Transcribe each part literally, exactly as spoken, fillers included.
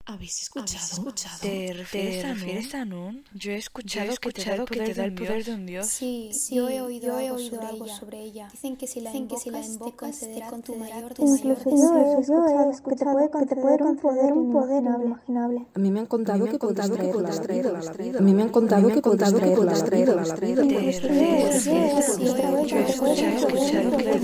¿Habéis escuchado? ¿Habéis escuchado? ¿Te refieres, ¿Te a, refieres Nun? a Nun? Yo he escuchado, Yo he escuchado que te da el poder, de, un dios. Sí, Sí, yo he oído, yo he algo, oído sobre algo ella. sobre ella. Dicen que si la Dicen que si la invocas, te invocas te concederá tu concederá mayor tu deseo. mayor Incluso yo he deseo. escuchado que te puede conceder un poder, un poder inimaginable. A mí me han contado que puedes traerla a la vida. vida. A mí me han contado que puedes traerla a la vida. Incluso yo he escuchado que te puede conceder un poder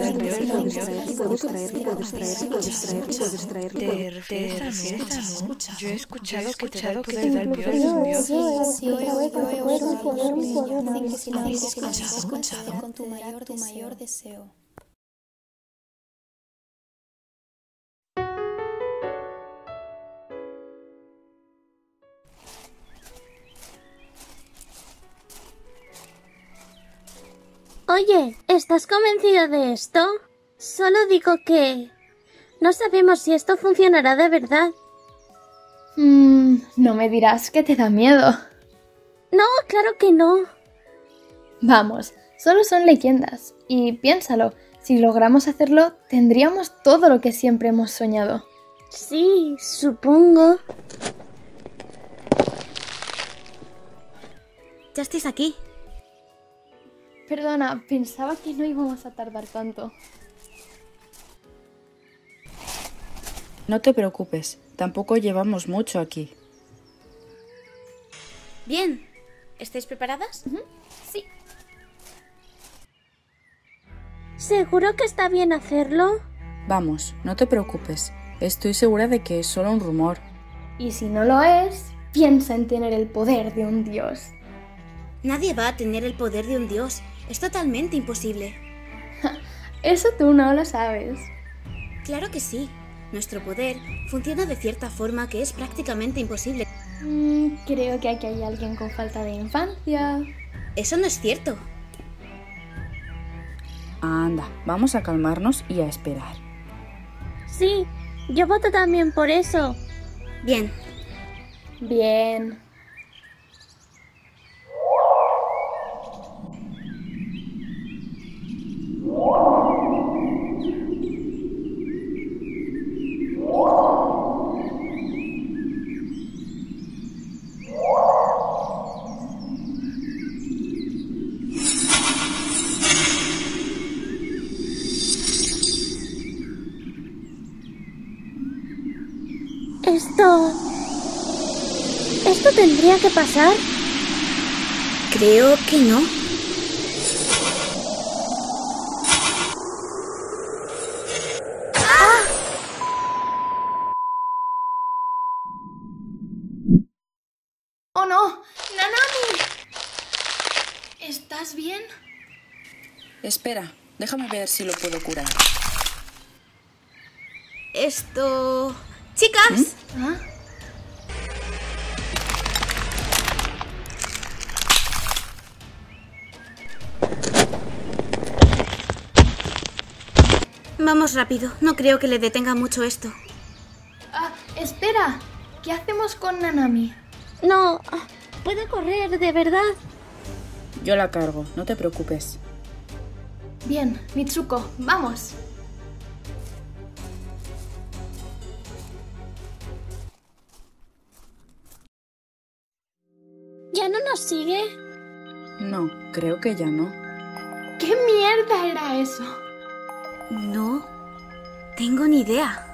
¿Te refieres a Nun? Yo he escuchado que te da el poder de un Incluso dios. yo he escuchado que te puede conceder un poder Dicen que si la ¿Habéis invocas, te escuchado? concederá con tu mayor, tu mayor deseo. Oye, ¿estás convencido de esto? Solo digo que... no sabemos si esto funcionará de verdad. Mm, no me dirás que te da miedo. No, claro que no. Vamos, solo son leyendas. Y piénsalo, si logramos hacerlo, tendríamos todo lo que siempre hemos soñado. Sí, supongo. Ya estáis aquí. Perdona, pensaba que no íbamos a tardar tanto. No te preocupes, tampoco llevamos mucho aquí. Bien. ¿Estáis preparadas? Uh-huh. Sí. ¿Seguro que está bien hacerlo? Vamos, no te preocupes. Estoy segura de que es solo un rumor. Y si no lo es, piensa en tener el poder de un dios. Nadie va a tener el poder de un dios. Es totalmente imposible. Eso tú no lo sabes. Claro que sí. Nuestro poder funciona de cierta forma que es prácticamente imposible. Mm, creo que aquí hay alguien con falta de infancia. Eso no es cierto. Anda, vamos a calmarnos y a esperar. Sí, yo voto también por eso. Bien. Bien. Esto... ¿Esto tendría que pasar? Creo que no. ¡Oh no! ¡Nanami! ¿Estás bien? Espera, déjame ver si lo puedo curar. Esto... ¡Chicas! ¿Mm? ¿Ah? Vamos rápido. No creo que le detenga mucho esto. Ah, espera. ¿Qué hacemos con Nanami? No, puede correr, de verdad. Yo la cargo, no te preocupes. Bien, Mitsuko, vamos. ¿Ya no nos sigue? No, creo que ya no. ¿Qué mierda era eso? No tengo ni idea.